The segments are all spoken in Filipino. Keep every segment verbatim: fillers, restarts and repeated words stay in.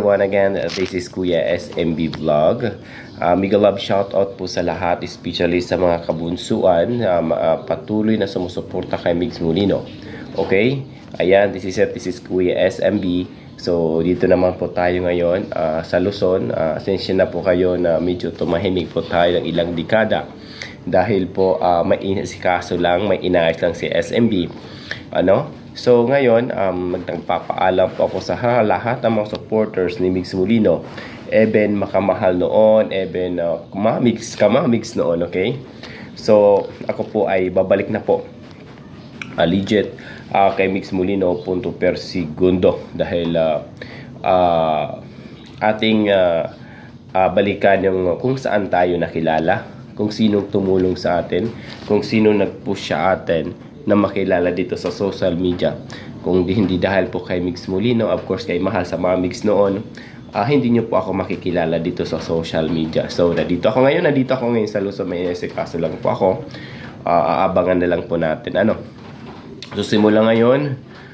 everyone again. This is Kuya S M B Vlog. Uh, mega love shoutout po sa lahat, especially sa mga kabunsuan um, uh, patuloy na sumusuporta kay Migs Molino. Okay? Ayan, this is it. This is Kuya S M B. So, dito naman po tayo ngayon uh, sa Luzon. Uh, Asensya na po kayo na medyo tumahimik po tayo ng ilang dekada. Dahil po uh, may inasikaso lang, may inayos lang si S M B. Ano? So ngayon, um, nagpapaalam po ako sa lahat ng mga supporters ni Migs Molino. Eben makamahal noon, eben uh, kumamix, kamamix noon, okay? So ako po ay babalik na po. Uh, legit uh, kay Migs Molino punto per segundo. Dahil uh, uh, ating uh, uh, balikan yung kung saan tayo nakilala, kung sinong tumulong sa atin, kung sino nag-push sa atin na makilala dito sa social media. Kung di, hindi dahil po kay Migs Molino, of course kay mahal sa mga Migs noon, uh, hindi nyo po ako makikilala dito sa social media. So, nandito ako ngayon, nandito ako ngayon sa Luzon, may kaso lang po ako. Uh, aabangan na lang po natin. Ano? So, simula ngayon,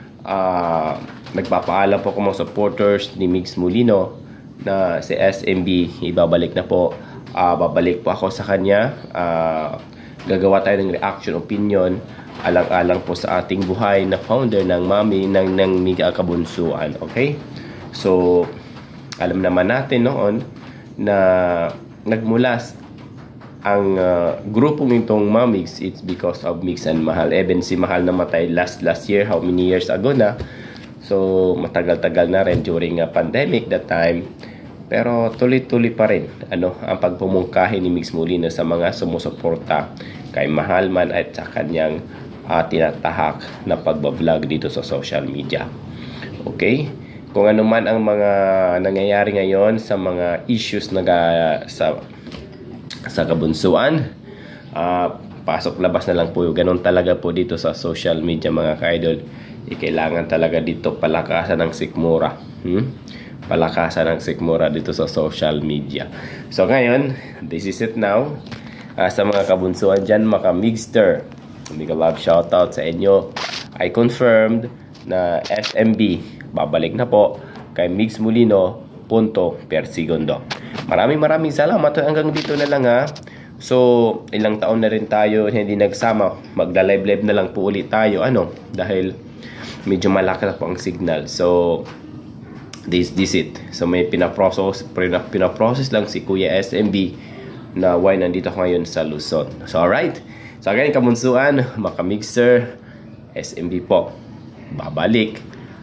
uh, nagpapaalam po ako mga supporters ni Migs Molino na si S M B, ibabalik na po. Uh, babalik po ako sa kanya. Uh, gagawa tayo ng reaction, opinion, alang-alang po sa ating buhay na founder ng mami ng, ng Mega Kabunsuan. Okay? So, alam naman natin noon na nagmula ang uh, grupong itong Mamigs, it's because of Migs and Mahal. Even si Mahal namatay last last year, how many years ago na. So, matagal-tagal na rin during a pandemic that time. Pero tuloy-tuloy pa rin ano, ang pagpumungkahi ni Migs Molino sa mga sumusuporta kay Mahal man at sa kanyang uh, tinatahak na pagbablog dito sa social media. Okay? Kung ano man ang mga nangyayari ngayon sa mga issues na sa, sa kabunsuan, uh, pasok-labas na lang po. Ganon talaga po dito sa social media mga ka-idol. E, kailangan talaga dito palakasan ng sikmura. Hmm? Palakasan ng sikmura dito sa social media. So ngayon, this is it now. Uh, sa mga kabunsuan dyan, mga Migster, mega love shoutout sa inyo. I confirmed na S M B babalik na po kay Migs Molino punto per segundo. Maraming maraming salamat. Hanggang dito na lang ha. So, ilang taon na rin tayo hindi nagsama. Magda-live-live na lang po ulit tayo. Ano? Dahil medyo malaki na po ang signal. So, this this it. So, may pinaprocess, pinaprocess lang si Kuya S M B na why nandito ako ngayon sa Luzon. So, alright. So, again, kamunsuan, mga Migster, S M B po, babalik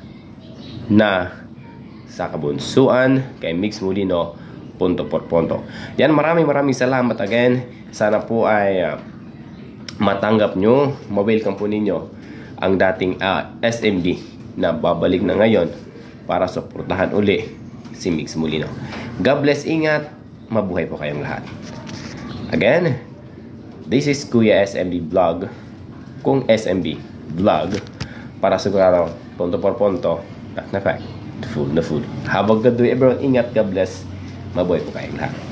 na sa kabunsuan kay Migs Molino punto por punto. Yan, maraming maraming salamat again. Sana po ay uh, matanggap nyo, ma-welcome po ninyo ang dating uh, S M B na babalik na ngayon para suportahan uli si Migs Molino. God bless, ingat, mabuhay po kayong lahat. Again, this is Kuya S M B Vlog. Kung S M B Vlog, para sigurado, punto por punto, at na fact, the full, the full. Have a good day everyone. Ingat, God bless. Mabuhay po kayong lahat.